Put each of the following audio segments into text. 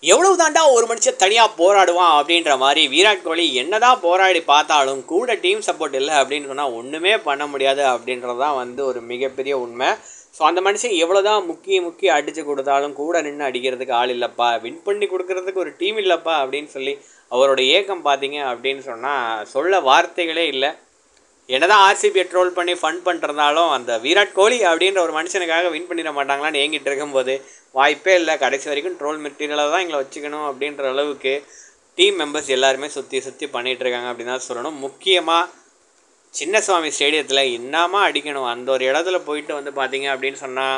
எவ்வளவு தாண்டா ஒரு மனுஷன் தனியாக போராடுவான் அப்படின்ற மாதிரி விராட் கோலி என்னதான் போராடி பார்த்தாலும் கூட டீம் சப்போர்ட் இல்லை அப்படின்னு சொன்னால் ஒன்றுமே பண்ண முடியாது அப்படின்றது தான் வந்து ஒரு மிகப்பெரிய உண்மை. ஸோ அந்த மனுஷன் எவ்வளோ தான் முக்கி அடித்து கொடுத்தாலும் கூட நின்று அடிக்கிறதுக்கு ஆள் இல்லைப்பா, வின் பண்ணி கொடுக்கறதுக்கு ஒரு டீம் இல்லைப்பா அப்படின்னு சொல்லி அவரோட ஏக்கம் பார்த்தீங்க அப்படின்னு சொன்னால் சொல்ல வார்த்தைகளே இல்லை. என்னதான் ஆர்சிபியை ட்ரோல் பண்ணி ஃபன் பண்ணுறதாலும் அந்த விராட் கோலி அப்படின்ற ஒரு மனுஷனுக்காக வின் பண்ணிட மாட்டாங்களான்னு ஏங்கிட்டு இருக்கும்போது வாய்ப்பே இல்லை. கடைசி வரைக்கும் ட்ரோல் மெட்டீரியலாக தான் எங்களை வச்சுக்கணும் அப்படின்ற அளவுக்கு டீம் மெம்பர்ஸ் எல்லாருமே சுற்றி பண்ணிகிட்ருக்காங்க அப்படின்னு தான் சொல்லணும். முக்கியமாக சின்னசுவாமி ஸ்டேடியத்தில் என்னமா அடிக்கணும் அந்த ஒரு இடத்துல போயிட்டு வந்து பார்த்தீங்க அப்படின்னு சொன்னால்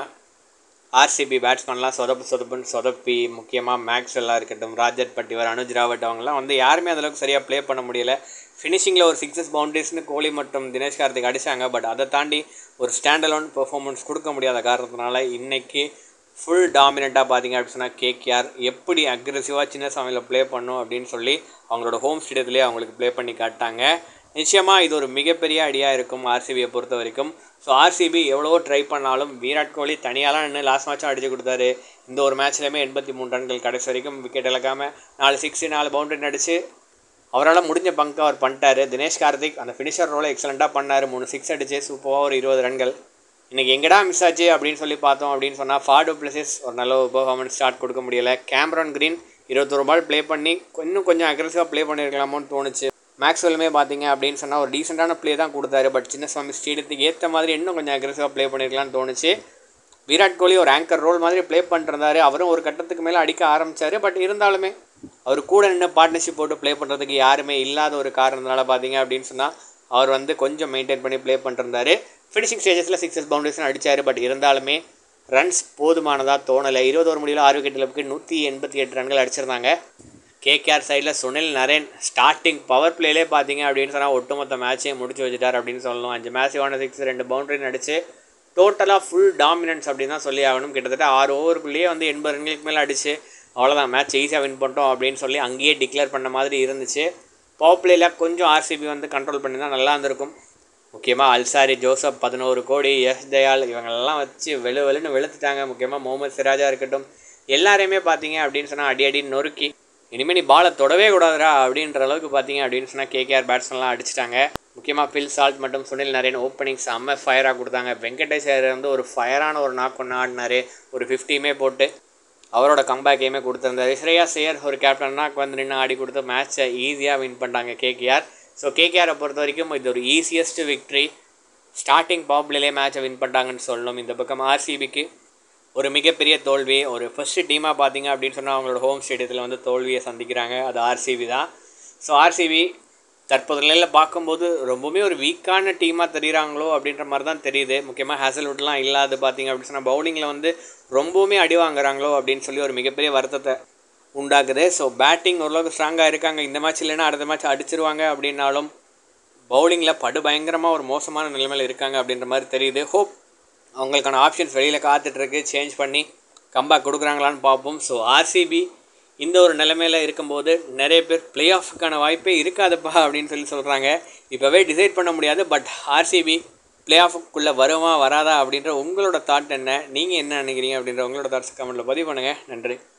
ஆர்சிபி பேட்ஸ்மேன்லாம் சொதப்புன்னு சொதப்பி, முக்கியமாக மேக்ஸ்வெல்லாக இருக்கட்டும், ராஜர் பட்டிவர், அனுஜ் ராவட் அவங்களாம் வந்து யாருமே அந்தளவுக்கு சரியாக ப்ளே பண்ண முடியலை. ஃபினிஷிங்கில் ஒரு 6 பவுண்டரிஸ்னு கோலி மற்றும் தினேஷ் கார்த்திக் அடித்தாங்க. பட் அதை தாண்டி ஒரு ஸ்டாண்டலோன் பெர்ஃபார்மன்ஸ் கொடுக்க முடியாத காரணத்தினால இன்றைக்கி ஃபுல் டாமினண்ட்டாக பார்த்தீங்க அப்படின்னு சொன்னால் கேகேஆர் எப்படி அக்ரெசிவாக சின்னசாமியில் ப்ளே பண்ணும் அப்படின்னு சொல்லி அவங்களோட ஹோம் ஸ்டேடியத்துலேயே அவங்களுக்கு ப்ளே பண்ணி காட்டாங்க. நிச்சயமாக இது ஒரு மிகப்பெரிய அடியாக இருக்கும் ஆர்சிபியை பொறுத்த வரைக்கும். ஸோ ஆர்சிபி எவ்வளவோ ட்ரை பண்ணாலும் விராட் கோலி தனியாலாம் நின்று லாஸ்ட் மேட்சும் அடிச்சு கொடுத்தாரு. இந்த ஒரு மேட்ச்லேயுமே 83 ரன்கள் கடைசி வரைக்கும் விக்கெட் இழக்காமல் 4 6 4 பவுண்டரி அடித்து அவரால் முடிஞ்ச பங்கு அவர் பண்ணிட்டார். தினேஷ் கார்த்திக் அந்த ஃபினிஷர் ரோலை எக்ஸலண்ட்டாக பண்ணார். 3 6 அடிச்சு சூப்பராக ஒரு 20 ரன்கள். இன்றைக்கி எங்கடா மிஸ் ஆச்சு அப்படின்னு சொல்லி பார்த்தோம் அப்படின்னு சொன்னால் ஃபார் டு பிளஸஸ் ஒரு நல்ல பெர்ஃபார்மன்ஸ் ஸ்டார்ட் கொடுக்க முடியலை. கேமரான் கிரீன் 21 பால் ப்ளே பண்ணி இன்னும் கொஞ்சம் அக்ரெசிவாக ப்ளே பண்ணியிருக்கலாமோன்னு தோணுச்சு. மேக்ஸ்வெல்லுமே பார்த்தீங்க அப்படின்னு சொன்னால் ஒரு டீசெண்டான ப்ளே தான் கொடுத்தாரு. பட் சின்னசுவாமி ஸ்டேடியத்துக்கு ஏற்ற மாதிரி இன்னும் கொஞ்சம் அக்ரெசிவாக ப்ளே பண்ணியிருக்கலான்னு தோணுச்சு. விராட் கோலி ஒரு ஆங்கர் ரோல் மாதிரி ப்ளே பண்ணிருந்தாரு. அவரும் ஒரு கட்டத்துக்கு மேலே அடிக்க ஆரம்பித்தார். பட் இருந்தாலுமே அவர் கூட நின்று பார்ட்னர்ஷிப் போட்டு ப்ளே பண்ணுறதுக்கு யாருமே இல்லாத ஒரு காரணத்தினால பார்த்தீங்க அப்படின்னு சொன்னால் அவர் வந்து கொஞ்சம் மெயின்டைன் பண்ணி ப்ளே பண்ணிருந்தார். ஃபினிஷிங் ஸ்டேஜஸில் 6 பவுண்டரிஸ்னு அடித்தார். பட் இருந்தாலுமே ரன்ஸ் போதுமானதாக தோணலை. 20 ஓவர் முடிவில் 6 விக்கெட் இழப்புக்கு 188 ரன்கள் அடிச்சிருந்தாங்க. கேகேஆர் சைடில் சுனில் நரேன் ஸ்டார்டிங் பவர் பிளேலே பார்த்தீங்க அப்படின்னு சொன்னால் ஒட்டுமொத்த மேட்சையும் முடிச்சு வச்சுட்டார் அப்படின்னு சொல்லணும். 5 மேட்ச் 6 2 பவுண்டரின்னு அடிச்சு டோட்டலாக ஃபுல் டாமினன்ஸ் அப்படின்னு தான் சொல்லி ஆகணும். கிட்டத்தட்ட 6 ஓவருக்குள்ளேயே வந்து 80 ரன்களுக்கு மேலே அடிச்சு அவ்வளோதான் மேட்ச் ஈஸியாக வின் பண்ணிட்டோம் அப்படின்னு சொல்லி அங்கேயே டிக்ளேர் பண்ண மாதிரி இருந்துச்சு. பவர் பிளேயில் கொஞ்சம் ஆர்சிபி வந்து கண்ட்ரோல் பண்ணி தான் நல்லா இருந்திருக்கும். முக்கியமாக அல்சாரி, ஜோசப் 11 கோடி, எஸ் தயால் இவங்களெல்லாம் வச்சு வெளுன்னு வெளுத்துட்டாங்க. முக்கியமாக முகமது சிராஜாக இருக்கட்டும் எல்லாரையுமே பார்த்தீங்க அப்படின்னு சொன்னால் அடி நொறுக்கி இனிமேல் நீ பாலை தொடவே கூடாதுரா அப்படின்ற அளவுக்கு பார்த்தீங்க அப்படின்னு சொன்னால் கேகேஆர் பேட்ஸ்மென்லாம் அடிச்சிட்டாங்க. முக்கியமாக பில் சால்ட் மற்றும் சுனில் நரேன் ஓப்பனிங் செம்ம ஃபயராக கொடுத்தாங்க. வெங்கடேஷ் ஐயர் வந்து ஒரு ஃபயரான ஒரு நாக் ஒன்று ஆடினார். ஒரு 50மே போட்டு அவரோட கம்பேக்கையுமே கொடுத்துருந்தாரு. ஸ்ரேயாஸ் ஐயர் ஒரு கேப்டன்னாக்கு வந்து நின்று ஆடி கொடுத்து மேட்ச்சை ஈஸியாக வின் பண்ணிட்டாங்க கேகேஆர். ஸோ கேகேஆரை பொறுத்த வரைக்கும் இது ஒரு ஈஸியஸ்ட் விக்ட்ரி. ஸ்டார்டிங் பவர் பிளேலே மேட்சை வின் பண்ணிட்டாங்கன்னு சொல்லணும். இந்த பக்கம் ஆர்சிபிக்கு ஒரு மிகப்பெரிய தோல்வி. ஒரு ஃபஸ்ட்டு டீமாக பார்த்தீங்க அப்படின்னு சொன்னால் அவங்களோட ஹோம் ஸ்டேடியத்தில் வந்து தோல்வியை சந்திக்கிறாங்க. அது ஆர்சிபி தான். ஸோ ஆர்சிபி தற்போது நிலையில் பார்க்கும்போது ரொம்பவுமே ஒரு வீக்கான டீமாக தெரிகிறாங்களோ அப்படின்ற மாதிரி தான் தெரியுது. முக்கியமாக ஹேசல்வுட்லாம் இல்லாது பார்த்தீங்க அப்படின்னு சொன்னால் பவுலிங்கில் வந்து ரொம்பவுமே அடி வாங்குறாங்களோ அப்படின்னு சொல்லி ஒரு மிகப்பெரிய வருத்தத்தை உண்டாக்குது. ஸோ பேட்டிங் ஓரளவுக்கு ஸ்ட்ராங்காக இருக்காங்க. இந்த மேட்ச் இல்லைன்னா அடுத்த மேட்ச் அடிச்சிருவாங்க அப்படின்னாலும் பவுலிங்கில் பயங்கரமாக ஒரு மோசமான நிலைமையில் இருக்காங்க அப்படின்ற மாதிரி தெரியுது. ஹோப் அவங்களுக்கான ஆப்ஷன்ஸ் வெளியில் காத்துட்ருக்கு, சேஞ்ச் பண்ணி கம்பேக் கொடுக்குறாங்களான்னு பார்ப்போம். ஸோ ஆர்சிபி இந்த ஒரு நிலைமையில் இருக்கும்போது நிறைய பேர் பிளே ஆஃபுக்கான வாய்ப்பே இருக்காதுப்பா அப்படின்னு சொல்லி சொல்கிறாங்க. இப்போவே டிசைட் பண்ண முடியாது. பட் ஆர்சிபி பிளே ஆஃபுக்குள்ளே வருமா வராதா அப்படின்ற உங்களோட தாட் என்ன, நீங்கள் என்ன நினைக்கிறீங்க அப்படின்ற உங்களோட தாட்ஸ் கமெண்ட்டில் பதிவு பண்ணுங்கள். நன்றி.